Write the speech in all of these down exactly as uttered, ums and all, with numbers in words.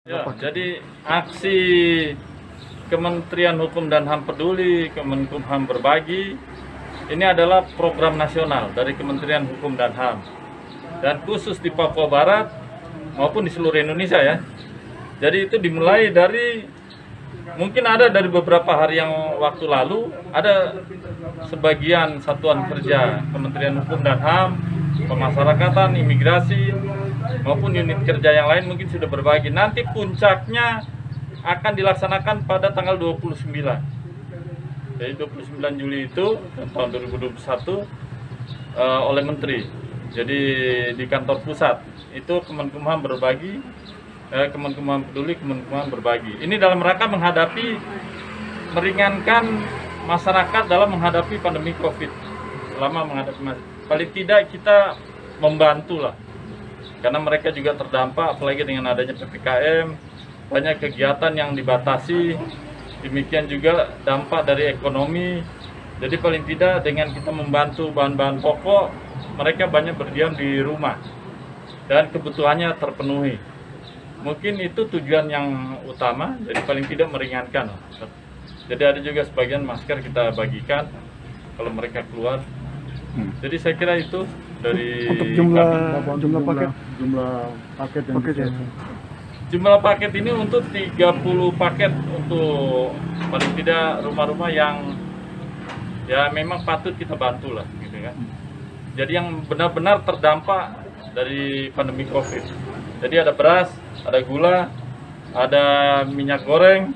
Ya, jadi aksi Kementerian Hukum dan H A M Peduli, Kemenkumham Berbagi, ini adalah program nasional dari Kementerian Hukum dan H A M. Dan khusus di Papua Barat maupun di seluruh Indonesia ya. Jadi itu dimulai dari, mungkin ada dari beberapa hari yang waktu lalu, ada sebagian satuan kerja Kementerian Hukum dan H A M, pemasyarakatan, imigrasi, maupun unit kerja yang lain mungkin sudah berbagi. Nanti puncaknya akan dilaksanakan pada tanggal dua puluh sembilan. Jadi dua puluh sembilan Juli itu tahun dua ribu dua puluh satu uh, oleh Menteri. Jadi di kantor pusat itu Kemenkumham berbagi, eh, Kemenkumham Peduli, Kemenkumham berbagi. Ini dalam rangka menghadapi, meringankan masyarakat dalam menghadapi pandemi COVID. Selama menghadapi, paling tidak kita membantu lah. Karena mereka juga terdampak, apalagi dengan adanya P P K M, banyak kegiatan yang dibatasi, demikian juga dampak dari ekonomi. Jadi paling tidak dengan kita membantu bahan-bahan pokok, mereka banyak berdiam di rumah dan kebutuhannya terpenuhi. Mungkin itu tujuan yang utama, jadi paling tidak meringankan. Jadi ada juga sebagian masker kita bagikan kalau mereka keluar. Jadi saya kira itu dari untuk jumlah kami. jumlah paket jumlah paket yang paket ya. bisa- Jumlah paket ini untuk tiga puluh paket untuk paling tidak rumah-rumah yang ya memang patut kita bantu lah gitu kan. Jadi yang benar-benar terdampak dari pandemi COVID. Jadi ada beras, ada gula, ada minyak goreng,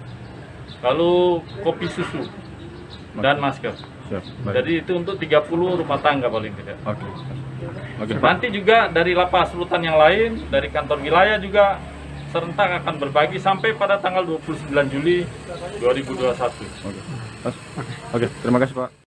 lalu kopi susu dan masker. Siap, baik. Jadi itu untuk tiga puluh rumah tangga paling tidak. Oke. Oke, Pak. Nanti juga dari lapas rutan yang lain, dari kantor wilayah juga serentak akan berbagi sampai pada tanggal dua puluh sembilan Juli dua ribu dua puluh satu. Oke. Mas. Oke, terima kasih, Pak.